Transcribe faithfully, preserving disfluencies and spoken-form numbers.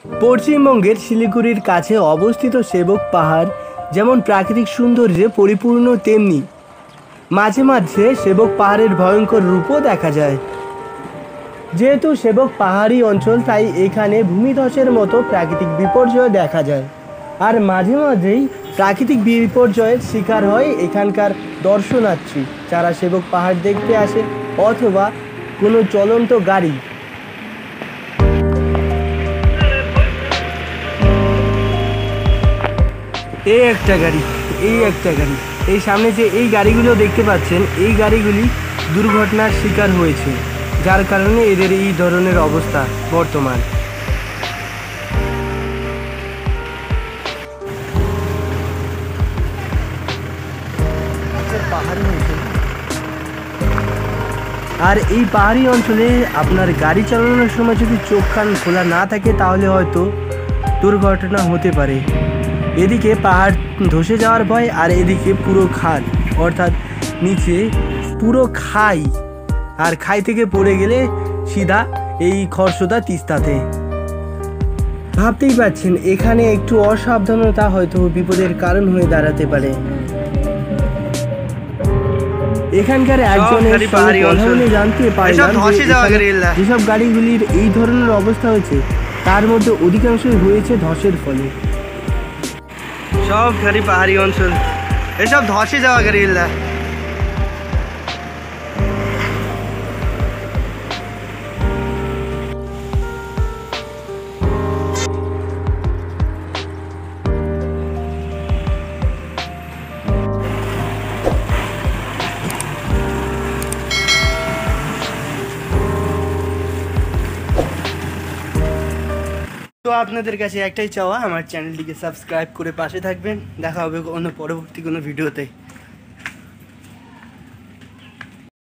পশ্চিমবঙ্গের শিলিগুড়ির কাছে অবস্থিত সেবক পাহাড় যেমন প্রাকৃতিক সৌন্দর্যে পরিপূর্ণ, তেমনি মাঝে মাঝে সেবক পাহাড়ের ভয়ঙ্কর রূপও দেখা যায়। যেহেতু সেবক পাহাড়ি অঞ্চল, তাই এখানে ভূমিধসের মতো প্রাকৃতিক বিপর্যয় দেখা যায়। আর মাঝে মাঝেই প্রাকৃতিক বিপর্যয়ের শিকার হয় এখানকার দর্শনার্থী, যারা সেবক পাহাড় দেখতে আসে, অথবা কোনো চলন্ত গাড়ি। এই একটা গাড়ি, এই একটা গাড়ি, এই সামনে যে এই গাড়িগুলো দেখতে পাচ্ছেন, এই গাড়িগুলি দুর্ঘটনার শিকার হয়েছে, যার কারণে এদের এই ধরনের অবস্থা বর্তমান। আর এই পাহাড়ি অঞ্চলে আপনার গাড়ি চালানোর সময় যদি চোখ কান খোলা না থাকে, তাহলে হয়তো দুর্ঘটনা হতে পারে। এদিকে পাহাড় ধসে যাওয়ার ভয়, আর এদিকে পুরো খাদ, অর্থাৎ নিচে পুরো খাই, আর খাই থেকে পড়ে গেলে সিধা এই খরস্রোতা তিস্তাতে। ভাবতেই পাচ্ছেন এখানে একটু অসাবধানতা হয়তো বিপদের কারণ হয়ে দাঁড়াতে পারে। এখানকার একজনের সঙ্গে কথা বলে জানতে পারলাম যেসব গাড়িগুলির এই ধরনের অবস্থা হয়েছে, তার মধ্যে অধিকাংশই হয়েছে ধসের ফলে। সব গাড়ি পাহাড়ি অঞ্চল, এসব ধসে যাওয়া গাড়ি। তো আপনাদের কাছে একটাই চাওয়া, আমার চ্যানেলটিকে সাবস্ক্রাইব করে পাশে থাকবেন। দেখা হবে অন্য পরবর্তী কোনো ভিডিওতে।